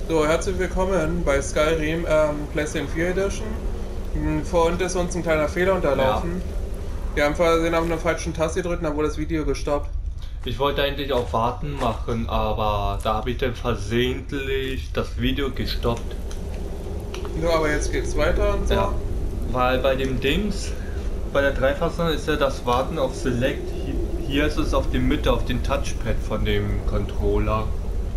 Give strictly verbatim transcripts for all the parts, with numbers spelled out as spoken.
So, herzlich willkommen bei Skyrim ähm, PlayStation vier Edition. Hm, Vor uns ist uns ein kleiner Fehler unterlaufen. Ja. Wir haben versehen auf einer falschen Taste gedrückt, dann wurde das Video gestoppt. Ich wollte eigentlich auch warten machen, aber da habe ich dann versehentlich das Video gestoppt. So, aber jetzt geht's weiter und so. Ja, weil bei dem Dings, bei der Dreifassung ist ja das Warten auf Select. Hier, hier ist es auf die Mitte, auf den Touchpad von dem Controller.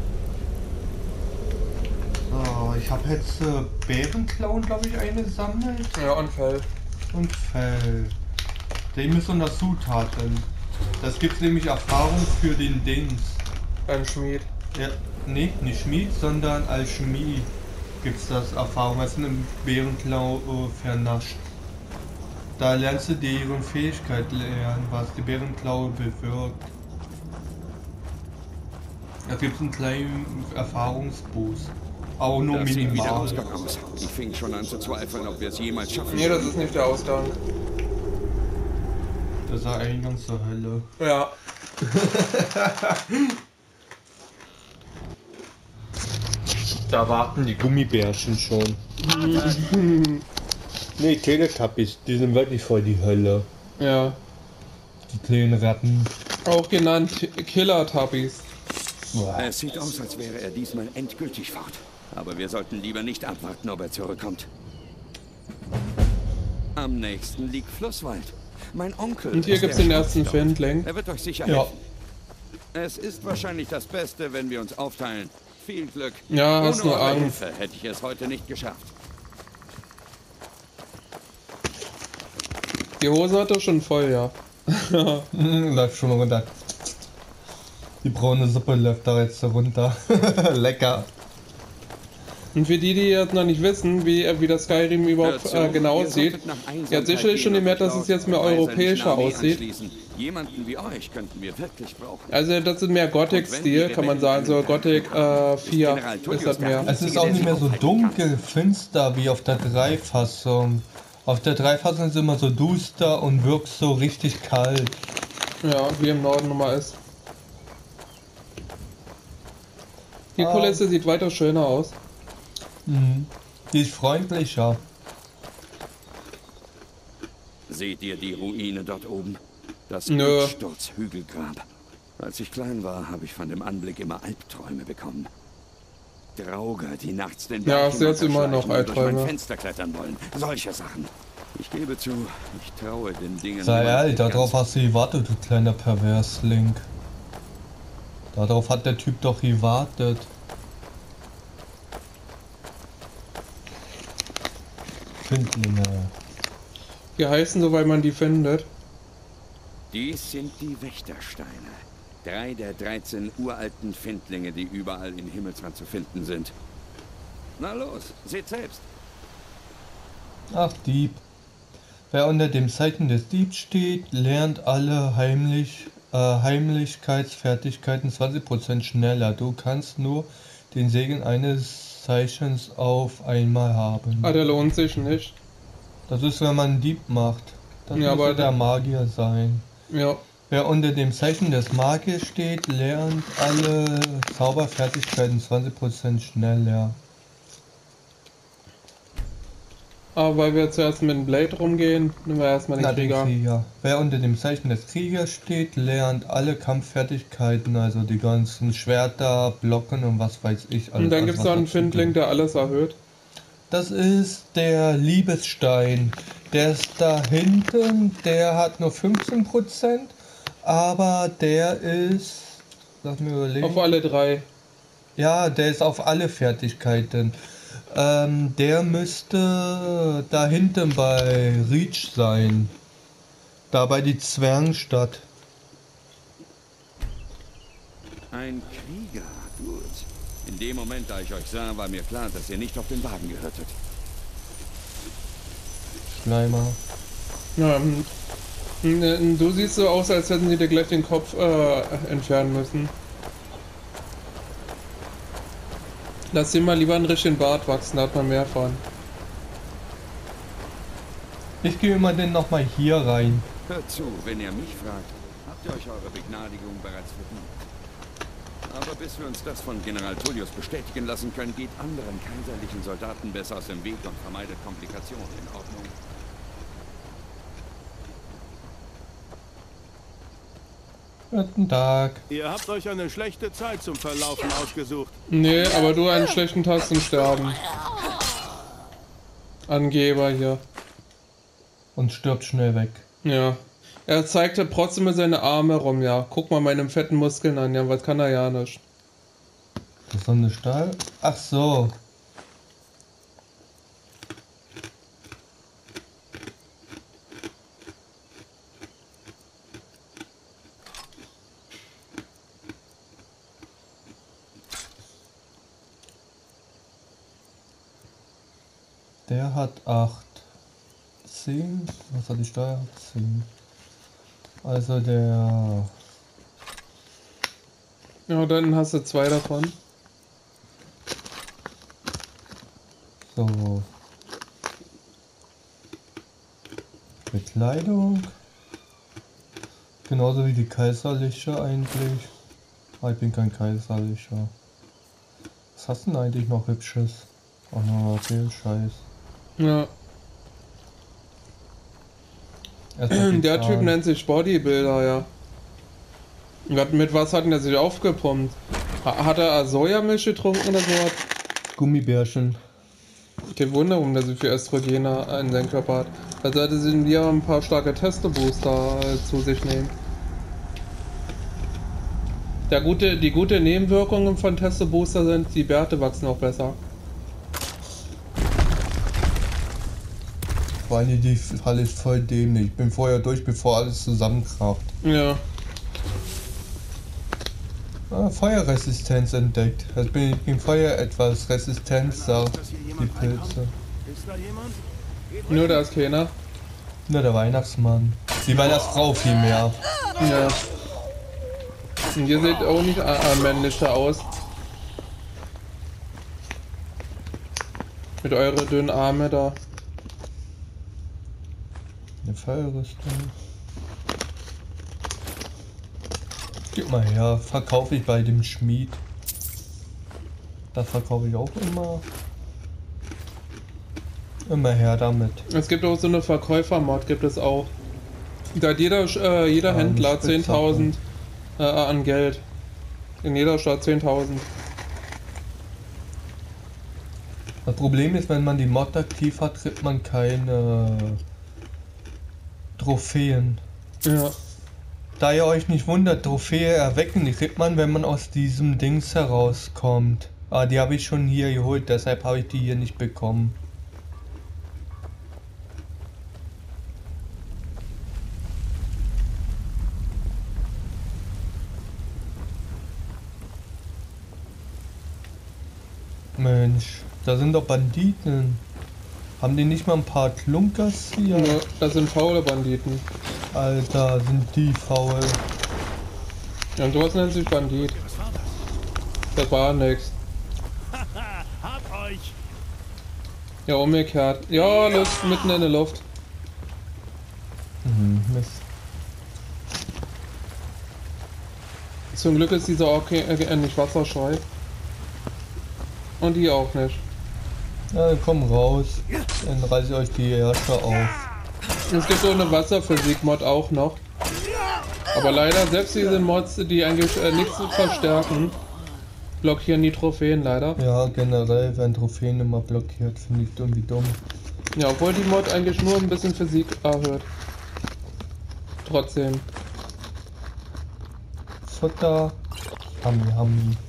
Oh, ich habe jetzt äh, Bärenklauen, glaube ich, eingesammelt. Ja, und Fell. Und Fell. Dem ist unter Zutaten. Das gibt nämlich Erfahrung für den Dings. Ein Schmied. Ja, nee, nicht Schmied, sondern als Schmied gibt's das Erfahrung, was eine Bärenklau äh, vernascht. Da lernst du deren Fähigkeit lernen, was die Bärenklaue bewirkt. Da gibt's einen kleinen Erfahrungsboost. Auch nur Das sieht wie der minimal. Ausgang aus. Ich fing schon an zu zweifeln, ob wir es jemals schaffen. Nee, das ist nicht der Ausgang. Das ist der Eingang zur Hölle. Ja. Da warten die Gummibärchen schon. Nee, Teletubbies, die sind wirklich voll die Hölle. Ja. Die kleinen Ratten. Auch genannt Killer-Tubbies. Es sieht aus, als wäre er diesmal endgültig fort. Aber wir sollten lieber nicht abwarten, ob er zurückkommt. Am nächsten liegt Flusswald. Mein Onkel. Und hier ist gibt's der den ersten Schwarzstorch. Findling. Er wird euch sicher Ja. helfen. Es ist wahrscheinlich das Beste, wenn wir uns aufteilen. Viel Glück. Ja, hast Ohne nur eure Angst. Hilfe hätte ich es heute nicht geschafft. Die Hose hat doch schon voll, ja. Läuft schon runter. Die braune Suppe läuft da jetzt runter. Lecker. Und für die, die jetzt noch nicht wissen, wie, wie das Skyrim überhaupt Hört zu, äh, genau ihr aussieht, solltet nach Einsamkeit ihr habt sicherlich schon gehen und gemerkt, euch dass es dort jetzt mehr einer europäischer Armee aussieht. anschließen. Jemanden wie euch könnten wir wirklich brauchen. Also das ist mehr Gothic-Stil, kann man sagen, so Gothic äh, vier ist das mehr. Es ist auch nicht mehr so dunkel, finster wie auf der Dreifassung. Auf der Dreifassung ist es immer so duster und wirkt so richtig kalt. Ja, wie im Norden nochmal ist. Die Ah. Kulisse sieht weiter schöner aus. Mhm. Die ist freundlicher. Seht ihr die Ruine dort oben? Das Nö. Sturzhügelgrab. Als ich klein war, habe ich von dem Anblick immer Albträume bekommen. Drauger, die nachts den Ja, Berg ist jetzt immer noch hinunterschleichen und durch mein Albträume. Fenster klettern wollen. Solche Sachen. Ich gebe zu, ich traue den Dingen. Sei immer ehrlich, nicht darauf ganz. hast du gewartet, du kleiner Perversling. Darauf hat der Typ doch gewartet. Findlinge. Die heißen so, weil man die findet. Dies sind die Wächtersteine. Drei der dreizehn uralten Findlinge, die überall in Himmelsrand zu finden sind. Na los, seht selbst. Ach, Dieb. Wer unter dem Zeichen des Diebs steht, lernt alle heimlich, äh, Heimlichkeitsfertigkeiten zwanzig Prozent schneller. Du kannst nur den Segen eines Zeichens auf einmal haben. Ah, der lohnt sich nicht. Das ist, wenn man einen Dieb macht. Das Ja, muss aber der Magier sein. Ja. Wer unter dem Zeichen des Magiers steht, lernt alle Zauberfertigkeiten zwanzig Prozent schneller. Aber weil wir zuerst mit dem Blade rumgehen, nehmen wir erstmal den Na, den Krieger. Krieger. Wer unter dem Zeichen des Kriegers steht, lernt alle Kampffertigkeiten, also die ganzen Schwerter, Blocken und was weiß ich. Alles, Und dann alles, gibt es was noch einen dazu Findling, gehört. der alles erhöht. Das ist der Liebesstein. Der ist da hinten, der hat nur fünfzehn Prozent, aber der ist, lass mir überlegen. Auf alle drei. Ja, der ist auf alle Fertigkeiten. Ähm, der müsste da hinten bei Reach sein. Da bei die Zwergenstadt. Ein Krieger, gut. In dem Moment, da ich euch sah, war mir klar, dass ihr nicht auf den Wagen gehörtet. Schleimer. Ja, ähm, n- du siehst so aus, als hätten sie dir gleich den Kopf äh, entfernen müssen. Lass dir mal lieber einen richtigen Bart wachsen, da hat man mehr von. Ich gehe immer denn noch mal hier rein. Hört zu, wenn ihr mich fragt, habt ihr euch eure Begnadigung bereits verdient. Aber bis wir uns das von General Tullius bestätigen lassen können, geht anderen kaiserlichen Soldaten besser aus dem Weg und vermeidet Komplikationen. In Ordnung? Guten Tag. Ihr habt euch eine schlechte Zeit zum Verlaufen ausgesucht. Nee, aber du einen schlechten Tag zum Sterben. Angeber hier. Und stirbt schnell weg. Ja. Er zeigte trotzdem mit seine Arme rum, ja. Guck mal meine fetten Muskeln an, ja. Was kann er ja nicht. Das ist so eine Stahl? Ach so. Der hat acht. zehn. Was hat die Steuer? zehn. Also der... Ja, dann hast du zwei davon. So. Bekleidung. Genauso wie die kaiserliche eigentlich. Ah, ich bin kein kaiserlicher. Was hast du denn eigentlich noch Hübsches? Ach no, viel Scheiß. Ja. Der Typ nennt sich Bodybuilder, ja. Mit was hat denn der sich aufgepumpt? Hat er Sojamilch getrunken oder so? Gummibärchen. Kein Wunder, warum der so viel Östrogene in seinem Körper hat. Da sollte sie wieder ein paar starke Testo-Booster äh, zu sich nehmen. Der gute, die gute Nebenwirkungen von Testo-Booster sind, die Bärte wachsen auch besser. Vor allem die Halle ist voll dämlich. Ich bin vorher durch, bevor alles zusammenkracht. Ja. Ah, Feuerresistenz entdeckt. Also bin ich gegen Feuer etwas resistenter. Die Pilze. Ist da jemand? Nur da ist keiner. Nur der Weihnachtsmann. Die Weihnachtsfrau vielmehr. Ja. Und ihr seht auch nicht äh, männlicher aus. Mit euren dünnen Arme da. Eine Feuerrüstung. Gib mal her, verkaufe ich bei dem Schmied. Das verkaufe ich auch immer. Immer her damit. Es gibt auch so eine Verkäufermod, gibt es auch. Da hat jeder, äh, jeder Ja, Händler zehntausend äh, an Geld. In jeder Stadt zehntausend. Das Problem ist, wenn man die Mod aktiv hat, kriegt man keine Trophäen. Ja. Da ihr euch nicht wundert, Trophäe erwecken, die kriegt man, wenn man aus diesem Dings herauskommt. Ah, die habe ich schon hier geholt, deshalb habe ich die hier nicht bekommen. Mensch, da sind doch Banditen. Haben die nicht mal ein paar Klunkers hier? Ja, das sind faule Banditen. Alter, sind die faul. Ja, und sowas nennt sich Bandit. Was war das? Das war nix. Haha, hab euch! Ja, umgekehrt. Ja, Luft, mitten in der Luft. Mhm, Mist. Zum Glück ist dieser auch äh, nicht wasserscheu. Und die auch nicht. Ja, komm raus. Dann reiße ich euch die Ärsche auf. Es gibt so eine Wasserphysik-Mod auch noch. Aber leider, selbst diese Mods, die eigentlich äh, nichts verstärken, blockieren die Trophäen leider. Ja, generell werden Trophäen immer blockiert, finde ich irgendwie dumm. Ja, obwohl die Mod eigentlich nur ein bisschen Physik erhöht. Trotzdem. Futter. Hammi, Hammi.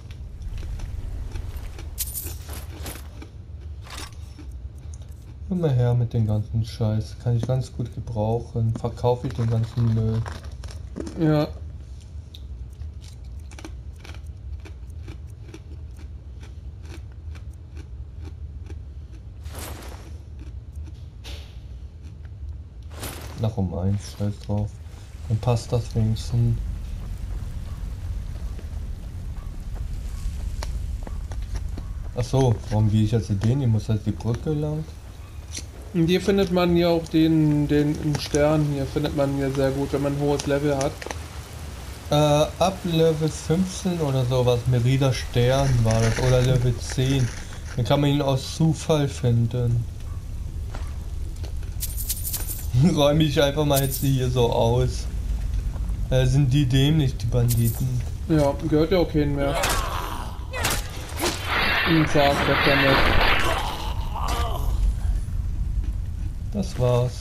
Immer her mit dem ganzen Scheiß. Kann ich ganz gut gebrauchen. Verkaufe ich den ganzen Müll. Ja. Nach um eins, scheiß drauf. Dann passt das wenigstens. Ach so, warum gehe ich jetzt in den? Ich muss halt die Brücke lang. Und hier findet man ja auch den, den Stern hier, findet man hier sehr gut, wenn man ein hohes Level hat. Äh, ab Level fünfzehn oder sowas, Merida Stern war das, oder Level zehn. Dann kann man ihn aus Zufall finden. Räume ich einfach mal jetzt hier so aus. Äh, sind die dämlich, die Banditen? Ja, gehört ja auch keinen mehr. Und sag weg damit. Das war's.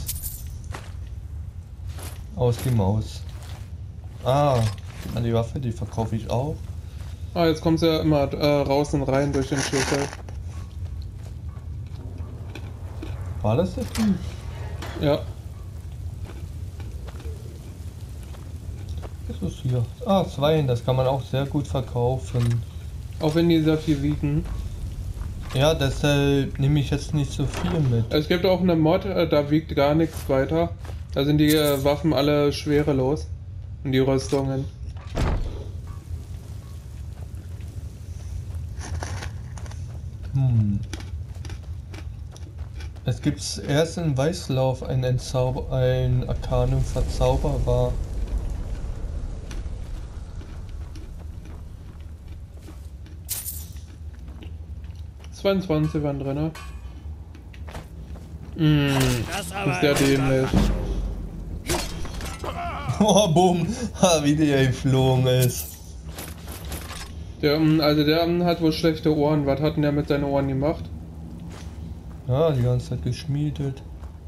Aus die Maus. Ah, die Waffe, die verkaufe ich auch. Ah, jetzt kommt sie ja immer äh, raus und rein durch den Schlüssel. War das der Typ? Ja. Was ist hier? Ah, zwei, das kann man auch sehr gut verkaufen. Auch wenn die sehr viel wiegen. Ja, deshalb nehme ich jetzt nicht so viel mit. Es gibt auch eine Mod, äh, da wiegt gar nichts weiter. Da sind die äh, Waffen alle schwerelos. Und die Rüstungen. Hm. Es gibt erst in Weißlauf ein, Entzauber ein Arcanum Verzauberer. zweiundzwanzig waren drin. Mmh, das ist der dämlich. Oh, boom, ha, wie der geflogen ist. Der, also der hat wohl schlechte Ohren. Was hat denn der mit seinen Ohren gemacht? Ja, die ganze Zeit geschmiedet.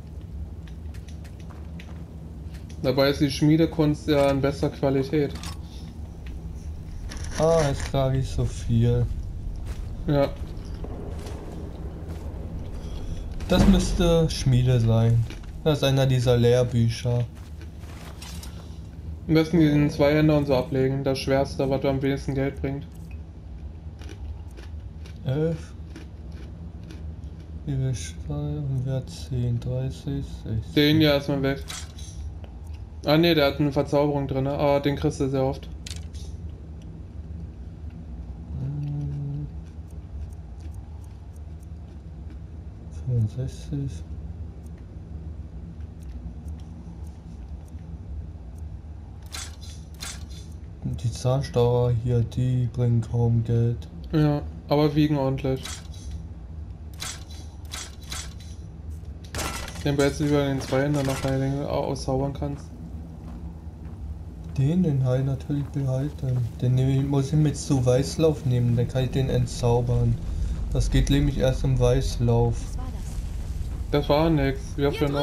Dabei ist die Schmiedekunst ja in bester Qualität. Ah, jetzt trage ich so viel. Ja. Das müsste Schmiede sein. Das ist einer dieser Lehrbücher. Am besten diesen Zweihänder und so ablegen. Das Schwerste, was am wenigsten Geld bringt. elf. Hier zwei, Wert zehn, dreißig, sechzig. Den ja erstmal weg. Ah ne, der hat eine Verzauberung drin, aber den kriegst du sehr oft. Hm. fünfundsechzig. Und die Zahnstocher hier, die bringen kaum Geld. Ja, aber wiegen ordentlich. Den du jetzt lieber den Zweihänder noch rein auszaubern kannst. Den, den halt natürlich behalten. Den nehm ich, muss ich mit zu Weißlauf nehmen, dann kann ich den entzaubern. Das geht nämlich erst im Weißlauf. Das war nix. Wie habt ihr noch?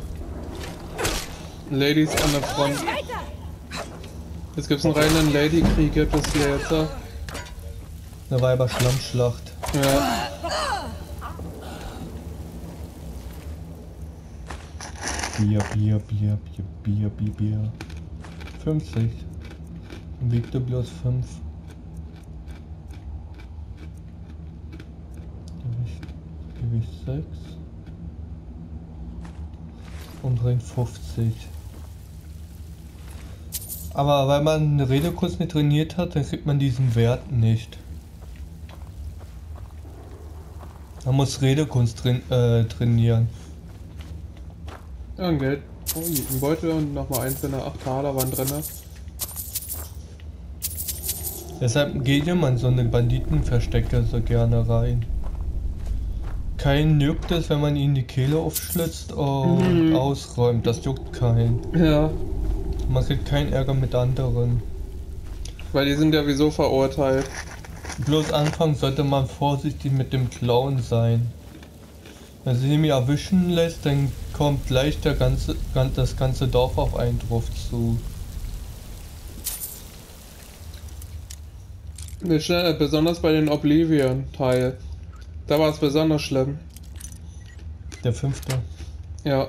Ladies an der Front. Jetzt gibt's einen reinen Lady-Krieg, gibt es hier jetzt. Da war aber Schlammschlacht. Ja. Bier, Bier, Bier, Bier, Bier, Bier, Bier. fünfzig. Und wiegte bloß fünf. Gewicht, Gewicht sechs. Und bringt fünfzig. Aber weil man eine Redekurs nicht trainiert hat, dann kriegt man diesen Wert nicht. Man muss Redekunst tra äh, trainieren. Ja, ein Geld. Oh, ein Beutel und nochmal einzelne acht Taler waren drin. Deshalb geht ja man so eine Banditenverstecke so gerne rein. Keinen juckt es, wenn man ihnen die Kehle aufschlitzt und mhm. ausräumt. Das juckt keinen. Ja. Man kriegt keinen Ärger mit anderen. Weil die sind ja wieso verurteilt. Bloß anfangs sollte man vorsichtig mit dem Klauen sein. Wenn sie mich erwischen lässt, dann kommt gleich der ganze, das ganze Dorf auf einen drauf zu. Besonders bei den Oblivion-Teil. Da war es besonders schlimm. Der fünfte. Ja.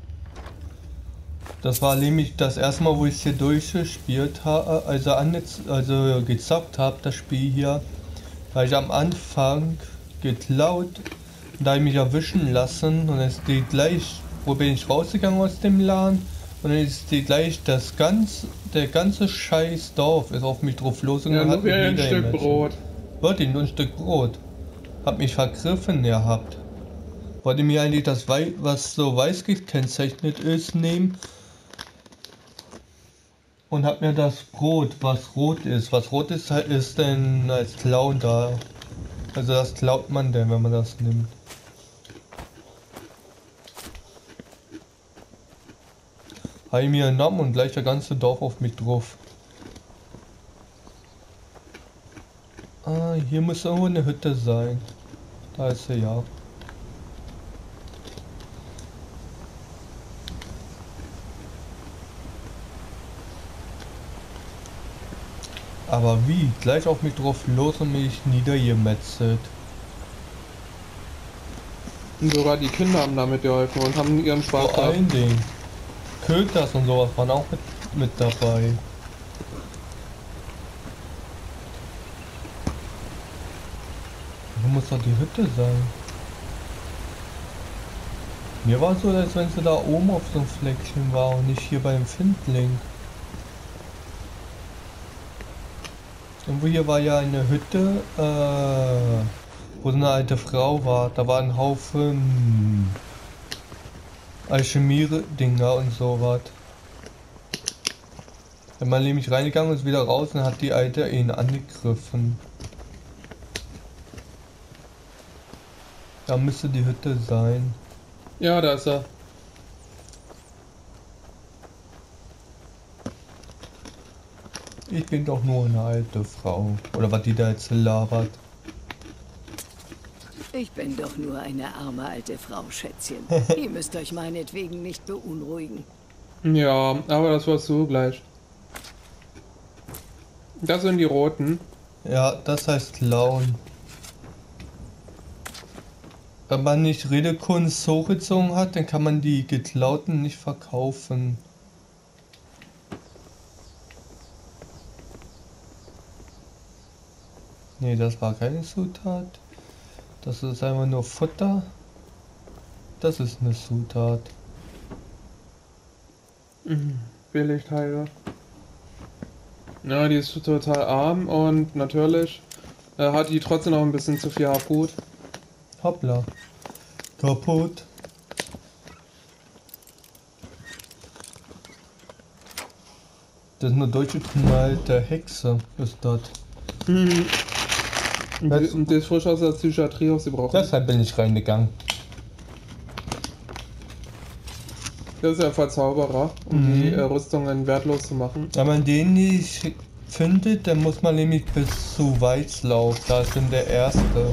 Das war nämlich das erste Mal, wo ich es hier durchgespielt habe, also, also gezockt habe, das Spiel hier. Weil ich am Anfang geklaut, da ich mich erwischen lassen und es geht gleich, wo bin ich rausgegangen aus dem Laden und dann ist die gleich das ganze, der ganze scheiß Dorf ist auf mich drauf los und ja, hat mich ein Stück Brot. Wollte nur ein Stück Brot. Hab mich vergriffen gehabt. Wollte mir eigentlich das, was so weiß gekennzeichnet ist, nehmen. Und hab mir das Brot, was rot ist. Was rot ist, ist denn als Clown da. Also das klaut man denn, wenn man das nimmt. Habe ich mir genommen und gleich der ganze Dorf auf mich drauf. Ah, hier muss irgendwo eine Hütte sein. Da ist sie, ja. Aber wie? Gleich auf mich drauf los und mich niedergemetzelt. Und sogar die Kinder haben damit geholfen und haben ihren Spaß Vor allen Dingen. Köters und sowas waren auch mit, mit dabei. Wo muss doch die Hütte sein? Mir war es so, als wenn sie da oben auf so einem Fleckchen war und nicht hier beim Findling. Irgendwo hier war ja eine Hütte, äh, wo so eine alte Frau war. Da war ein Haufen Alchemie-Dinger und sowas. Wenn man nämlich reingegangen ist, wieder raus, dann hat die Alte ihn angegriffen. Da müsste die Hütte sein. Ja, da ist er. Ich bin doch nur eine alte Frau. Oder was die da jetzt labert. Ich bin doch nur eine arme alte Frau, Schätzchen. Ihr müsst euch meinetwegen nicht beunruhigen. Ja, aber das warst du gleich. Das sind die roten. Ja, das heißt klauen. Wenn man nicht Redekunst hochgezogen hat, dann kann man die geklauten nicht verkaufen. Nee, das war keine Zutat. Das ist einfach nur Futter. Das ist eine Zutat. Mhm. Billigteile. Ja, die ist total arm und natürlich äh, hat die trotzdem noch ein bisschen zu viel Hartgut. Hoppla. Kaputt. Das ist eine durchgeknallte Hexe, ist das. Mhm. Das- Und die ist frisch aus der Psychiatrie ausgebrochen. Deshalb bin ich reingegangen. Das ist ja Verzauberer, um Mhm. die äh, Rüstungen wertlos zu machen. Wenn man den nicht findet, dann muss man nämlich bis zu Weißlauf. Da ist dann der erste.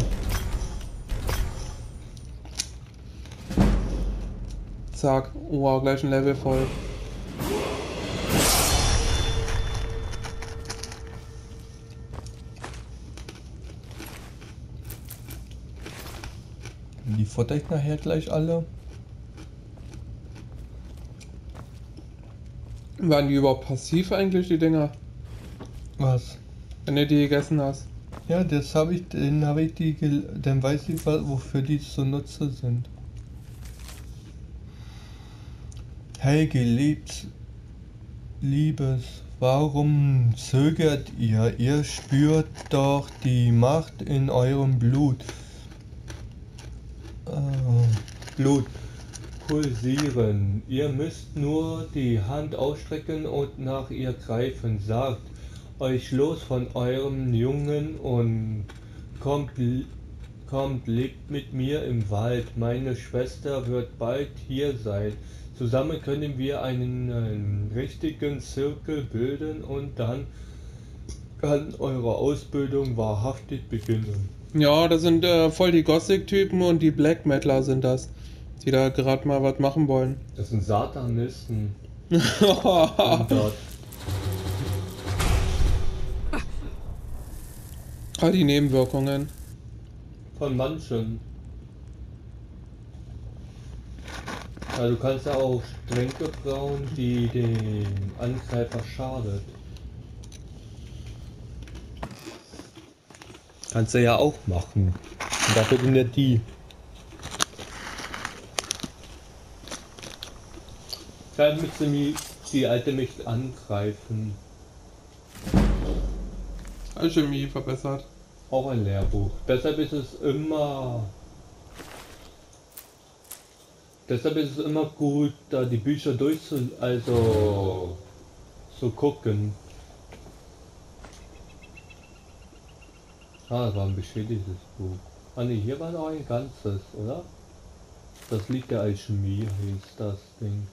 Zack. Wow, gleich ein Level voll. Die futter ich nachher gleich alle. Waren die überhaupt passiv eigentlich, die Dinger? Was? Wenn du die gegessen hast. Ja, das habe ich, den habe ich die, gel- dann weiß ich, wa- wofür die zunutze sind. Hey, geliebt, Liebes, warum zögert ihr? Ihr spürt doch die Macht in eurem Blut. Äh, Blut pulsieren. Ihr müsst nur die Hand ausstrecken und nach ihr greifen. Sagt euch los von eurem Jungen und kommt, kommt, lebt mit mir im Wald. Meine Schwester wird bald hier sein. Zusammen können wir einen, einen richtigen Zirkel bilden und dann kann eure Ausbildung wahrhaftig beginnen. Ja, das sind äh, voll die Gothic-Typen und die Black Metaler sind das. Die da gerade mal was machen wollen. Das sind Satanisten. Und dort. Ah, die Nebenwirkungen. Von manchen. Ja, du kannst ja auch Tränke brauen, die den Angreifer schadet. Kannst du ja auch machen. Und dafür sind ja die. Dann müsste mich die alte mich angreifen. Alchemie verbessert. Auch ein Lehrbuch. Deshalb ist es immer. Deshalb ist es immer gut, da die Bücher durchzu, also zu gucken. Ah, das war ein beschädigtes Buch. Ah ne, hier war noch ein ganzes, oder? Das Lied der Alchemie hieß das Ding.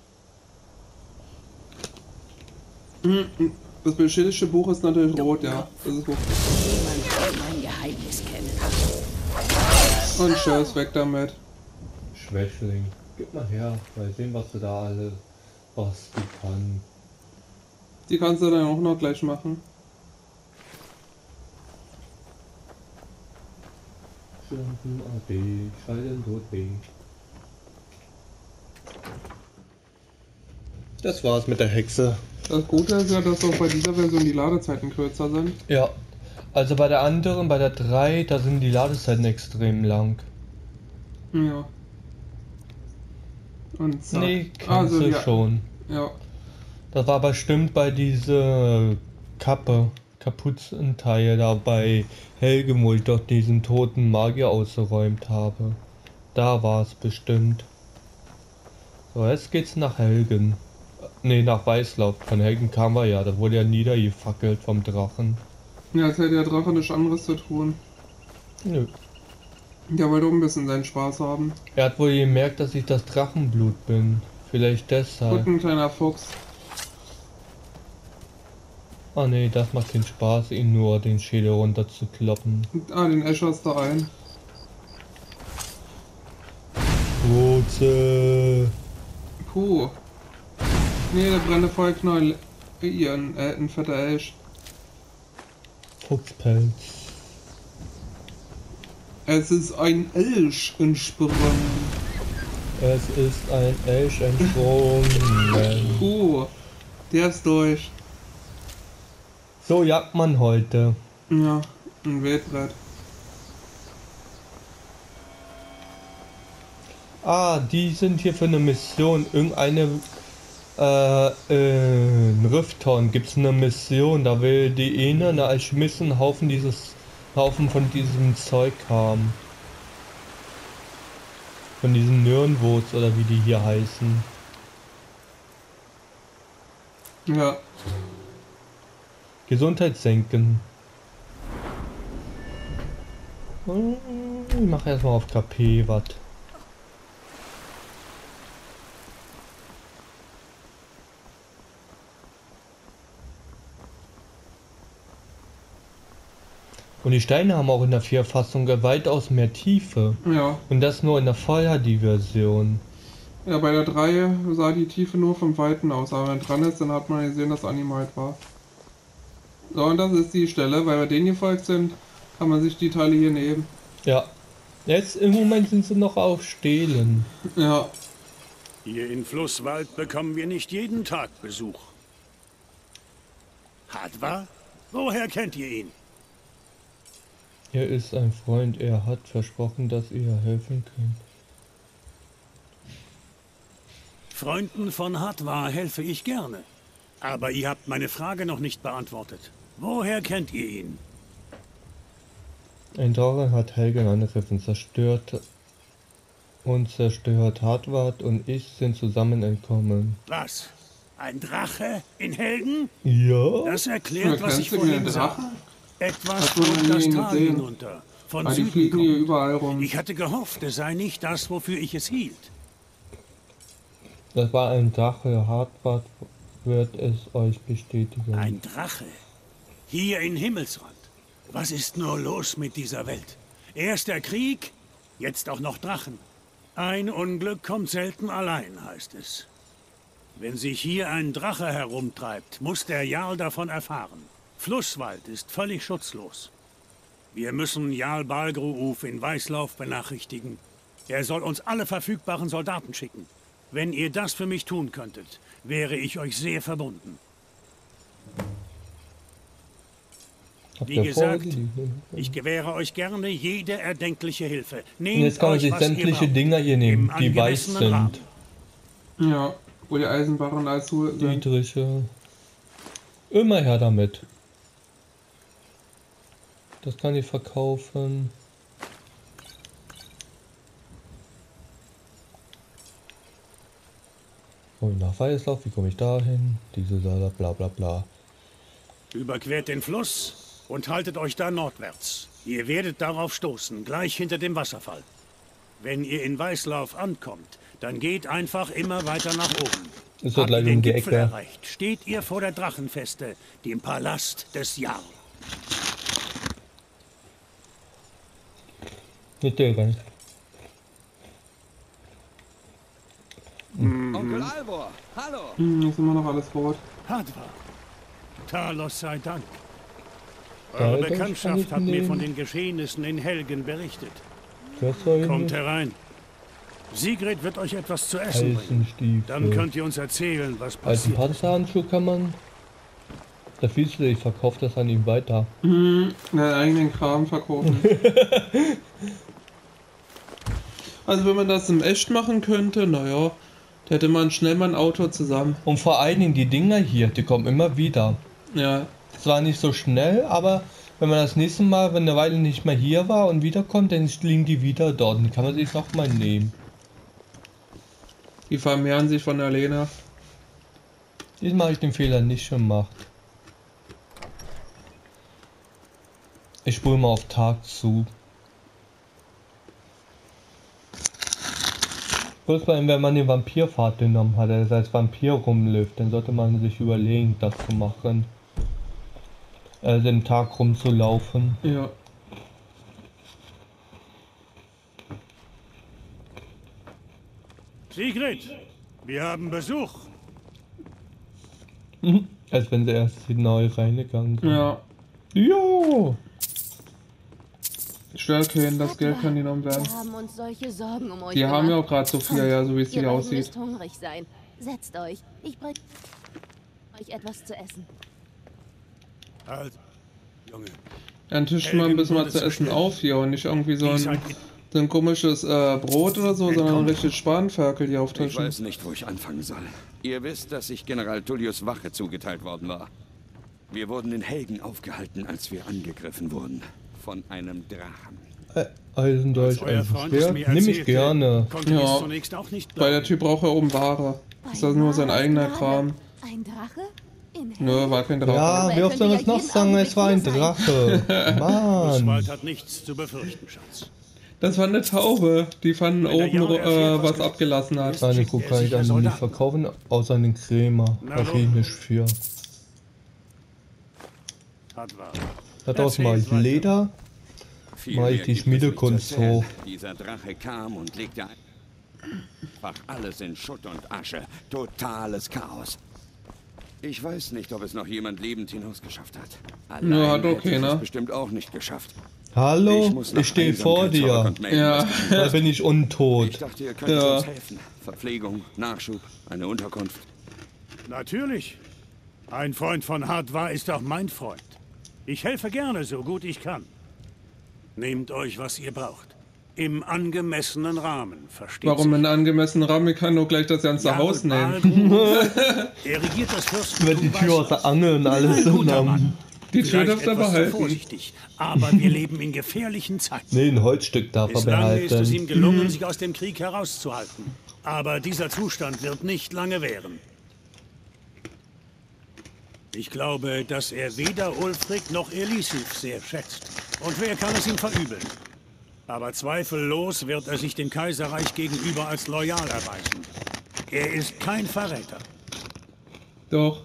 Das beschädigte Buch ist natürlich rot, ja. Das ist gut. Niemand kann mein Geheimnis kennen. Und tschüss, weg damit. Schwächling. Gib mal her, mal sehen, was du da alle, was die kann. Die kannst du dann auch noch gleich machen. Schlampen A D, Schalten tot B. Das war's mit der Hexe. Das Gute ist ja, dass auch bei dieser Version die Ladezeiten kürzer sind. Ja, also bei der anderen, bei der drei, da sind die Ladezeiten extrem lang. Ja. Und zack. Nee, kennst also, du ja. schon. Ja. Das war bestimmt bei dieser Kappe, Kapuzenteil da bei Helge, wo ich doch diesen toten Magier ausgeräumt habe. Da war es bestimmt. So, jetzt geht's nach Helgen. Ne, nach Weißlauf. Von Helgen kamen wir ja, da wurde ja niedergefackelt vom Drachen. Ja, jetzt hätte der Drache nichts anderes zu tun. Nö. Der wollte auch ein bisschen seinen Spaß haben. Er hat wohl gemerkt, dass ich das Drachenblut bin. Vielleicht deshalb. Gut, ein kleiner Fuchs. Ah ne, das macht keinen Spaß, ihn nur den Schädel runter zu kloppen. Ah, den äscherst du ein. Wurzel. Puh. Nee, der brennende Feuerknäuel. Hier, ein, äh, ein fetter Elch. Fuchspelz. Es ist ein Elch entsprungen. Es ist ein Elch entsprungen. Puh. Der ist durch. So jagt man heute. Ja, ein Wildbrett. Ah, die sind hier für eine Mission. Irgendeine äh, in Rifthorn gibt es eine Mission. Da will die eine, eine Alchemistin, einen Haufen dieses Haufen von diesem Zeug haben. Von diesen Nirnwurz oder wie die hier heißen. Ja. Gesundheit senken. Ich mache erstmal auf K P was. Und die Steine haben auch in der Vierfassung weitaus mehr Tiefe. Ja. Und das nur in der Feuer-Diversion. Ja, bei der drei sah die Tiefe nur vom Weiten aus, aber wenn dran ist, dann hat man gesehen, dass Animalt war. So, und das ist die Stelle, weil wir denen gefolgt sind, kann man sich die Teile hier nehmen. Ja. Jetzt im Moment sind sie noch auf Stehlen. Ja. Hier in Flusswald bekommen wir nicht jeden Tag Besuch. Hadvar? Woher kennt ihr ihn? Er ist ein Freund, er hat versprochen, dass ihr helfen könnt. Freunden von Hadvar helfe ich gerne. Aber ihr habt meine Frage noch nicht beantwortet. Woher kennt ihr ihn? Ein Drache hat Helgen angegriffen, zerstört und zerstört Hadvar und ich sind zusammen entkommen. Was? Ein Drache in Helgen? Ja? Das erklärt, Ja, was kennst ich du vorhin den sah. Drachen? Etwas Hast du noch kommt nie das ihn Tal gesehen? hinunter. Von Ah, die Süden fliegen hier kommt. überall rum. Ich hatte gehofft, es sei nicht das, wofür ich es hielt. Das war ein Drache, Hadvar wird es euch bestätigen. Ein Drache? Hier in Himmelsrand? Was ist nur los mit dieser Welt? Erst der Krieg, jetzt auch noch Drachen. Ein Unglück kommt selten allein, heißt es. Wenn sich hier ein Drache herumtreibt, muss der Jarl davon erfahren. Flusswald ist völlig schutzlos. Wir müssen Jarl Balgruuf in Weißlauf benachrichtigen. Er soll uns alle verfügbaren Soldaten schicken. Wenn ihr das für mich tun könntet, wäre ich euch sehr verbunden. Habt Wie ihr gesagt, Freude? ich gewähre euch gerne jede erdenkliche Hilfe. Und Nehmt jetzt kann man euch, sich was ihr sämtliche braucht. Dinger hier nehmen, Im die weiß angemessenen Rahmen. sind. Ja, wo die Eisenbarren als sind. Dietriche. Immer her damit. Das kann ich verkaufen. Und nach Weißlauf, wie komme ich da hin? Diese Sache, bla bla bla. Überquert den Fluss und haltet euch da nordwärts. Ihr werdet darauf stoßen, gleich hinter dem Wasserfall. Wenn ihr in Weißlauf ankommt, dann geht einfach immer weiter nach oben. Ist doch Habt gleich ihr den um die Gipfel Ecke. erreicht, steht ihr vor der Drachenfeste, dem Palast des Jarl. Mit der rein. Onkel Alvor, hallo! Hm, ist immer noch alles rot. Hadvar, Talos sei Dank. Ja, Eure das kann Bekanntschaft ich hat mir nehmen. von den Geschehnissen in Helgen berichtet. Das soll Kommt nicht. herein. Sigrid wird euch etwas zu essen bringen. Dann Eisenstiefel. könnt ihr uns erzählen, was Alten passiert. Panzerhandschuh kann man. Der Fiesle, ich verkaufe das an ihm weiter. Hm, deinen eigenen Kram verkaufen. Also wenn man das im Echt machen könnte, naja, da hätte man schnell mal ein Auto zusammen. Und vor allen Dingen die Dinger hier, die kommen immer wieder. Ja, Zwar nicht so schnell, aber wenn man das nächste Mal, wenn eine Weile nicht mehr hier war und wiederkommt, dann liegen die wieder dort. Und die kann man sich nochmal nehmen. die vermehren sich von alleine. Diesmal habe ich den Fehler nicht gemacht. Ich spule mal auf Tag zu. Bloß bei ihm, wenn man den Vampirpfad genommen hat, der als Vampir rumläuft, dann sollte man sich überlegen, das zu machen. Äh, den Tag rumzulaufen. Ja. Sigrid, wir haben Besuch. Als wenn sie erst neu reingegangen sind. Ja. Jo! Störkehren, das Geld kann genommen werden. Wir haben uns solche Sorgen um euch Die haben ja gemacht. auch gerade so viel, ja, so wie es Ihr hier beiden aussieht. müsst hungrig sein. Setzt euch. Ich bringe euch etwas zu essen. Halt, Junge. Dann tischt mal ein bisschen was zu essen auf hier und nicht irgendwie so ein, so ein komisches äh, Brot oder so, sondern ein richtiges Spanferkel hier Ich auftischen. weiß nicht, wo ich anfangen soll. Ihr wisst, dass ich General Tullius Wache zugeteilt worden war. Wir wurden in Helgen aufgehalten, als wir angegriffen wurden. Von einem Drachen. Äh, Eisendolch, Euer Freund es Eisenschwert. mir Nimm ich erzählte, gerne. konnte Ja. ich zunächst auch nicht Weil der glauben. Typ braucht ja oben Ware. Ist das nur sein eigener Kram? Ein Drache? In Nö, war kein Drache. Ja, Aber wie er oft soll könnte man ja es noch jeden sagen, es war ein Augenblick Drache. Oswald Mann. hat nichts zu befürchten, Schatz. Das war eine Taube, die von Wenn der oben Jarl erfährt, äh, was was ge- abgelassen hat. ist, Seine schickt Kuh er kann ich sicher an nicht Soldaten. verkaufen, außer an den Krämer. Na Da kriege ich los. nicht für. Hadvar. Da draußen mache ich Erzählt weiter. Leder. Viel Mach ich mehr die gibt es Schmiedekunst nicht zu erzählen. hoch. Dieser Drache kam und legte einfach alles in Schutt und Asche. Totales Chaos. Ich weiß nicht, ob es noch jemand lebend hinausgeschafft hat. Allein Ja, hat hätte okay, ich ne? es bestimmt auch nicht geschafft. Hallo, muss nach ich stehe vor Einsamkeit zurück dir. und melden, Ja. was geschehen Da ist. bin ich Ich untot. dachte, ihr könntet Ja. uns helfen. Verpflegung, Nachschub, eine Unterkunft. Natürlich. Ein Freund von Hadvar ist auch mein Freund. Ich helfe gerne, so gut ich kann. Nehmt euch, was ihr braucht. Im angemessenen Rahmen, versteht Warum sich? in angemessenen Rahmen? Ich kann nur gleich das ganze Jarl Haus nehmen. Balgruuf. Er regiert das Fürstentum Wird die Tür aus der Angel und alles Ein guter genommen. Mann. Die Tür Vielleicht dürft ihr etwas zu behalten. vorsichtig, aber wir leben in gefährlichen Zeiten. Nee, ein Holzstück darf er Bislang ist es ihm behalten. gelungen, Mhm. sich aus dem Krieg herauszuhalten. Aber dieser Zustand wird nicht lange währen. Ich glaube, dass er weder Ulfric noch Elisif sehr schätzt. Und wer kann es ihm verübeln? Aber zweifellos wird er sich dem Kaiserreich gegenüber als loyal erweisen. Er ist kein Verräter. Doch.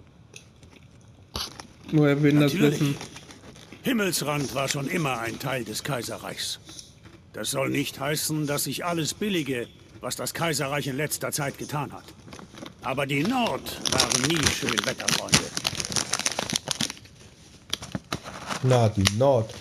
Nur er will das Natürlich. wissen. Himmelsrand war schon immer ein Teil des Kaiserreichs. Das soll nicht heißen, dass ich alles billige, was das Kaiserreich in letzter Zeit getan hat. Aber die Nord waren nie Schönwetterfreunde. Na, die Nord.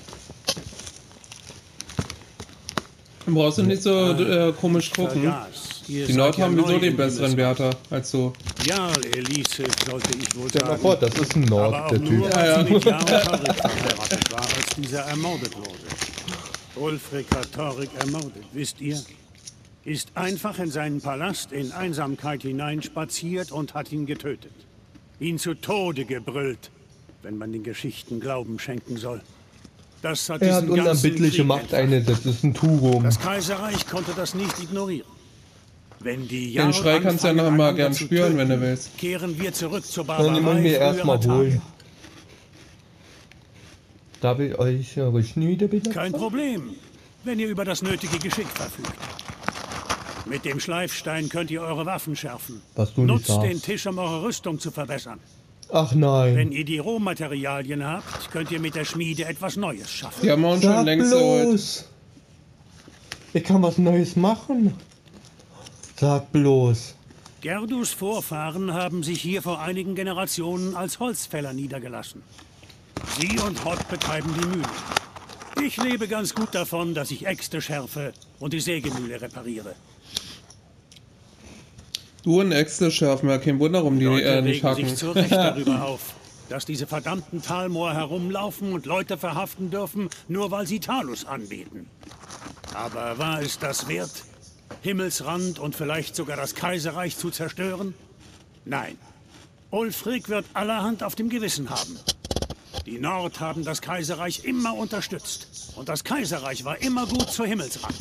Dann brauchst du nicht so äh, komisch gucken. Vergaß. Ihr Die seid Nord ja haben neu sowieso den im besseren Himmelsreich. Wärter als du. Jarl Elise sollte ich wohl Stell mal sagen. vor, das ist ein Aber Nord, auch der nur, Typ. weil Ja, ja. sie mit Jarl Torrik verheiratet war, als dieser ermordet wurde. Ulfric hat Torrik ermordet, wisst ihr? Ist einfach in seinen Palast in Einsamkeit hineinspaziert und hat ihn getötet. Ihn zu Tode gebrüllt, wenn man den Geschichten Glauben schenken soll. Das hat Er hat diesen ganzen unerbittliche Krieg Macht entfacht. eingesetzt, das ist ein Turum. Das Kaiserreich konnte das nicht ignorieren. Wenn die Den Schrei kannst du ja noch anfangen, mal einander gern zu spüren, wenn du töten, willst. Kehren wir zurück zur Dann Barbarei müssen wir früherer erstmal Tage. holen. Darf ich euch eure Schnüde benutzen? Kein Problem, wenn ihr über das nötige Geschick verfügt. Mit dem Schleifstein könnt ihr eure Waffen schärfen. Was du nicht Nutzt sagst. den Tisch, um eure Rüstung zu verbessern. Ach nein. Wenn ihr die Rohmaterialien habt, könnt ihr mit der Schmiede etwas Neues schaffen. Die haben wir uns schon Sag längst geholt. bloß. Ich kann was Neues machen. Sag bloß. Gerdus Vorfahren haben sich hier vor einigen Generationen als Holzfäller niedergelassen. Sie und Hott betreiben die Mühle. Ich lebe ganz gut davon, dass ich Äxte schärfe und die sägemühle repariere. Du und Äxte schärfen, ja kein Wunder, warum die Leute äh, nicht regen sich hacken. zu Recht darüber auf, dass diese verdammten Talmoor herumlaufen und Leute verhaften dürfen, nur weil sie Talus anbeten. Aber war es das wert, Himmelsrand und vielleicht sogar das Kaiserreich zu zerstören? Nein. Ulfric wird allerhand auf dem Gewissen haben. Die Nord haben das Kaiserreich immer unterstützt. Und das Kaiserreich war immer gut zu Himmelsrand.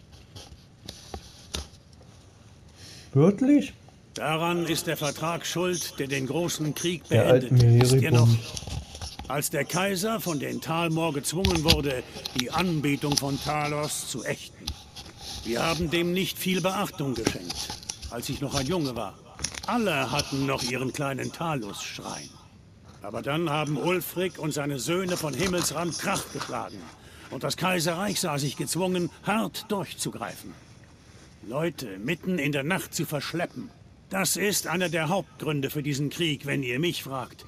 Wirklich? Daran ist der Vertrag schuld, der den großen Krieg Der beendet. alten Wisst ihr noch? Meeribum. Als der Kaiser von den Talmoor gezwungen wurde, die Anbetung von Talos zu ächten. Wir haben dem nicht viel Beachtung geschenkt, als ich noch ein Junge war. Alle hatten noch ihren kleinen Talus-Schrein. Aber dann haben Ulfric und seine Söhne von Himmelsrand Krach geschlagen. Und das Kaiserreich sah sich gezwungen, hart durchzugreifen. Leute mitten in der Nacht zu verschleppen, das ist einer der Hauptgründe für diesen Krieg, wenn ihr mich fragt.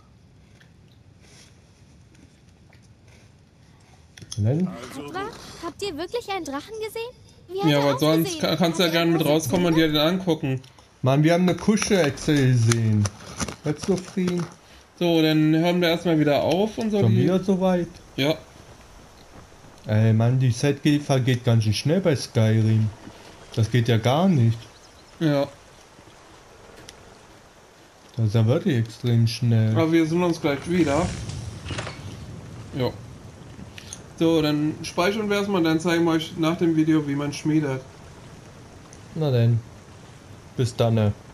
Nein? Etwa? Habt ihr wirklich einen Drachen gesehen? Wie hat Ja, er aber sonst ausgesehen? ka- kannst du ja Hatte er gerne mit große rauskommen und Zähne? dir den angucken. Mann, wir haben eine Kuschelechse gesehen. Jetzt zufrieden. So, dann hören wir erstmal wieder auf und so. Schon Die, wieder soweit. ja, Ey, Mann, die Zeit geht, vergeht ganz schön schnell bei Skyrim. Das geht ja gar nicht. ja. Das ist ja wirklich extrem schnell. Aber wir sehen uns gleich wieder. Ja. So, dann speichern wir erstmal, dann zeigen wir euch nach dem Video, wie man schmiedet. Na denn. Bis dann. Ne?